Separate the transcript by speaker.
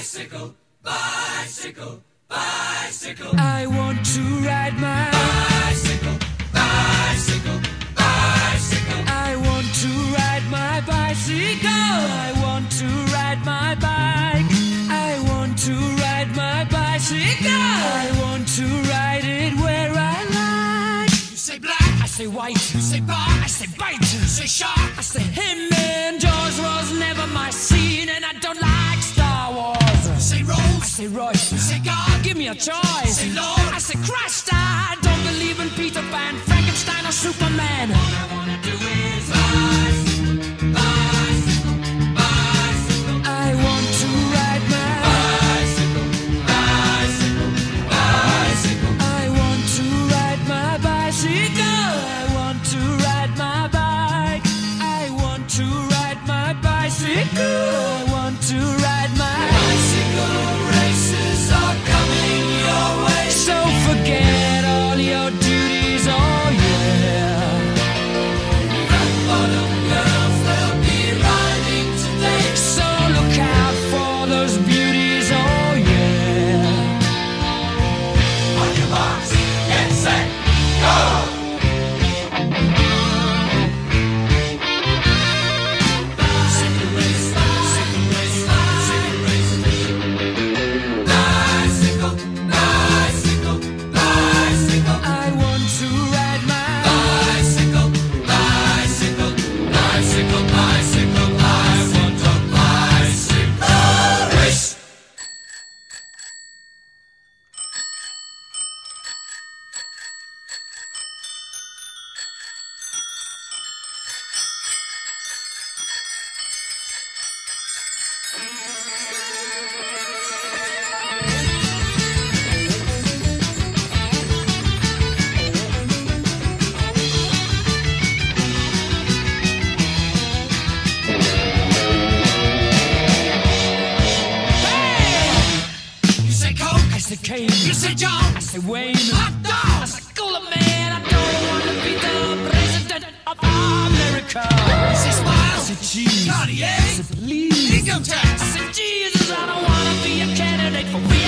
Speaker 1: Bicycle, bicycle, bicycle.
Speaker 2: I want to ride my
Speaker 1: bicycle, bicycle, bicycle.
Speaker 2: I want to ride my bicycle. I want to ride my bike. I want to ride my bicycle. I want to ride it where I like.
Speaker 1: You say black,
Speaker 2: I say white.
Speaker 1: you say bar,
Speaker 2: I say bite.
Speaker 1: you say shark.
Speaker 2: I say him and Jaws was never my scene, and I don't like Star Wars.
Speaker 1: You say
Speaker 2: I
Speaker 1: Rose,
Speaker 2: say Royce.
Speaker 1: you say God,
Speaker 2: Give me a choice.
Speaker 1: say Lord.
Speaker 2: I say Christ. I don't believe in Peter Pan, Frankenstein, or Superman.
Speaker 1: All I wanna do is bicycle, bicycle, bicycle.
Speaker 2: I want to ride my
Speaker 1: Bicycle, bicycle, bicycle.
Speaker 2: I want to ride my bicycle. I want to ride my bike. I want to ride my bicycle. I want to ride my
Speaker 1: Bicycle races are coming your way.
Speaker 2: So forget all your duties, oh yeah.
Speaker 1: Rock bottom girls, they'll be riding today.
Speaker 2: So look out for those beauties, oh yeah.
Speaker 1: On your marks, get set, go! Bicycle race, bicycle race, bicycle race. Bicycle, bicycle, bicycle.
Speaker 2: I want to ride my
Speaker 1: Bicycle, bicycle, bicycle, bicycle. I want a bicycle race. You say Coke,
Speaker 2: I say Kane.
Speaker 1: you say John,
Speaker 2: I say Wayne.
Speaker 1: hot
Speaker 2: I
Speaker 1: dog.
Speaker 2: say Cooler Man. I don't want to be the president of America.
Speaker 1: You say
Speaker 2: I
Speaker 1: Smile,
Speaker 2: say cheese.
Speaker 1: Cartier,
Speaker 2: I say please.
Speaker 1: income tax.
Speaker 2: I say Jesus. I don't want to be a candidate for